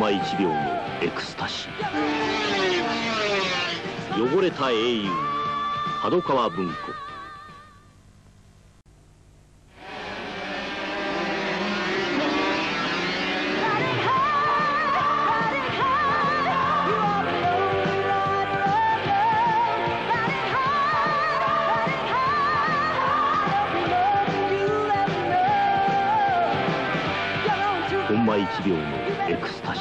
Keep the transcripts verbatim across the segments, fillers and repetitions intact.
マいちびょうのエクスタシー。汚れた英雄角川文庫。コンマいちびょうのエクスタシ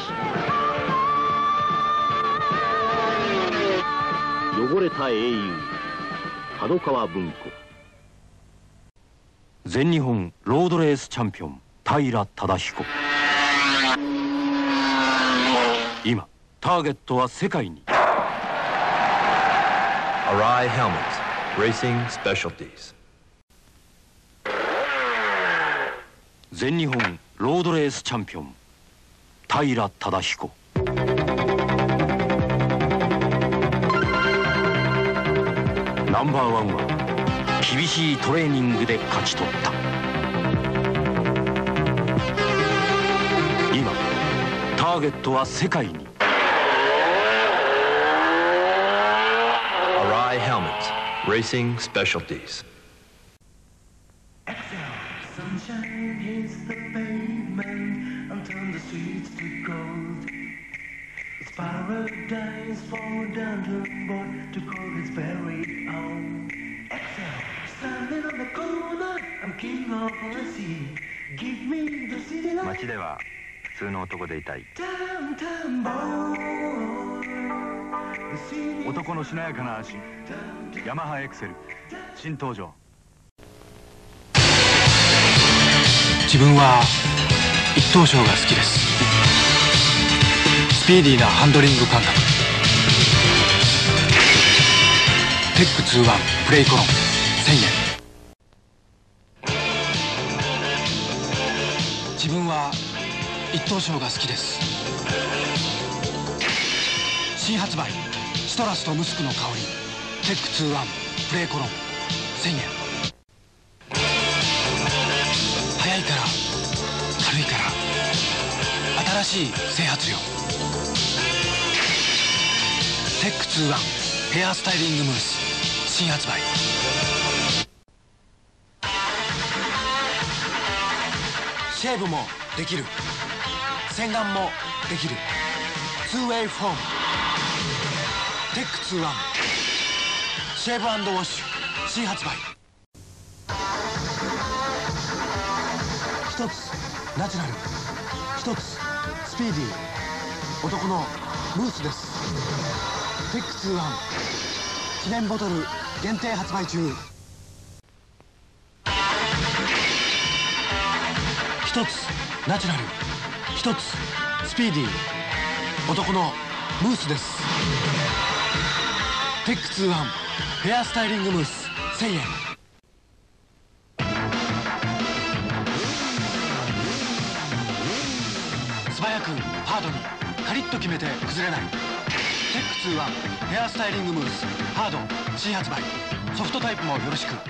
ー。汚れた英雄角川文庫。 全日本ロードレースチャンピオン平忠彦。今ターゲットは世界に。 Arai Helmets Racing Specialties。 全日本ロードレースチャンピオン平忠彦。ナンバーワンは厳しいトレーニングで勝ち取った。今ターゲットは世界に。 Arai Helmets Racing Specialties。 Sunshine hits the pavement and turns the streets to gold. It's paradise for a dancing boy to call his very own. Exhale, standing on the corner, I'm king of the sea. Give me the city light. 街では普通の男でいたい。 Downtown boy. The city 男のしなやかな足、ヤマハエクセル新登場。 自分は一等賞が好きです。スピーディーなハンドリング感覚。テックツーワンプレイコロンせんえん。自分は一等賞が好きです。新発売シトラスとムスクの香りテックツーワンプレイコロンせんえん。速いから軽いから新しい整髪料テックツーワンヘアスタイリングムース新発売。シェーブもできる洗顔もできる ツーウェイ フォームテックツーワンシェーブ&ウォッシュ新発売。一つナチュラル一つスピーディー男のムースです。テックツーワン記念ボトル限定発売中。一つナチュラル一つスピーディー男のムースです。テックツーワンヘアスタイリングムースせんえん。素早くハードにカリッと決めて崩れないテックツーワンヘアスタイリングムースハード新発売。ソフトタイプもよろしく。素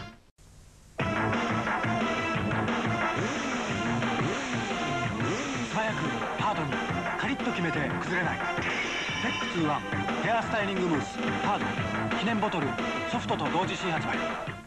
早くハードにカリッと決めて崩れないテックツーワンヘアスタイリングムースハード記念ボトルソフトと同時新発売。